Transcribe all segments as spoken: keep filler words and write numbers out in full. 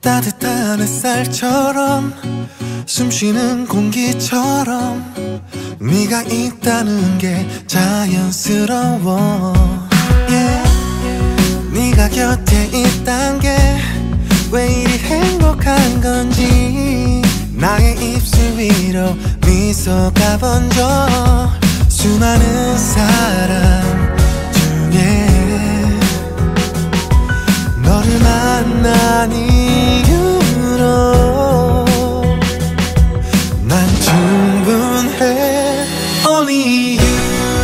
따뜻한 햇살처럼 숨쉬는 공기처럼 네가 있다는 게 자연스러워 yeah. 네가 곁에 있단 게 왜 이리 행복한 건지 나의 입술 위로 미소가 번져 수많은 사람 중에 너를 만난 이유로 난 충분해 Only you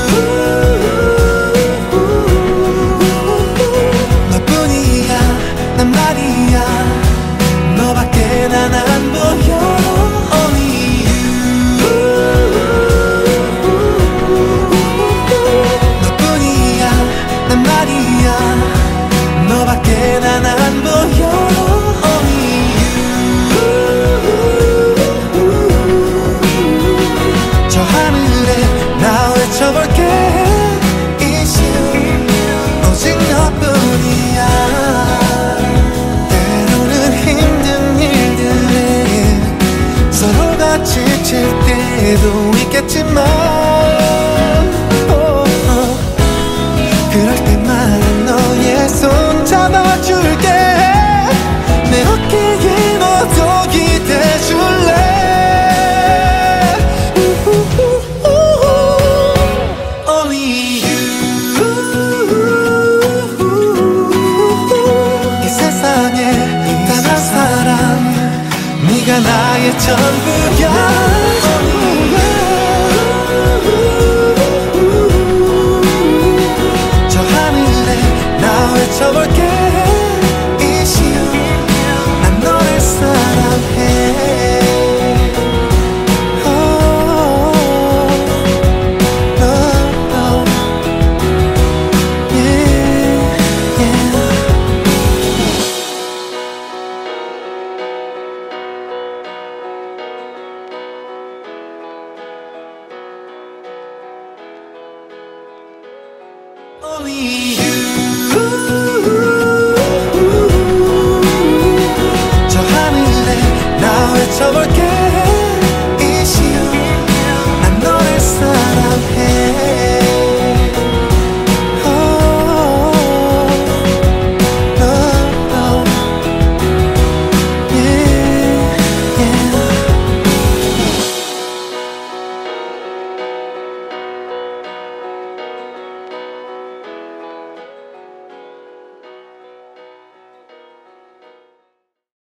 너뿐이야 난 말이야 너밖에 난 안 보여 Only you 너뿐이야 난 말이야 너밖에 난 안 보여 Only you 저 하늘에 나 외쳐볼게 It's you 오직 너뿐이야 때로는 힘든 일들에 서로가 지칠 때도 있겠지만 oh, oh. 그럴 때마다 너의 손 잡아줄게 내 어깨에 너도 기대줄래 Only you 이 세상에 단 한 사람 네가 나의 전부야